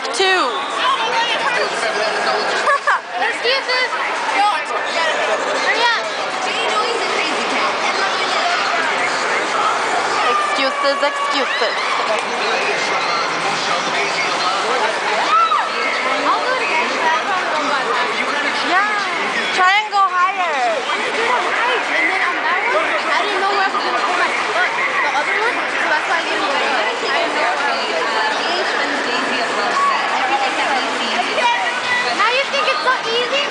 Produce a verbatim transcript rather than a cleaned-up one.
two. Excuses. Go. Hurry up. Excuses, excuses. I'll do it again. That's how I'm going by that. Yeah. Try and go higher. I'm gonna do it on height, and then on that one, I didn't know where I was gonna put my foot. The other one, so that's why I didn't go. I didn't know where I was gonna put my feet. Now you think it's so easy?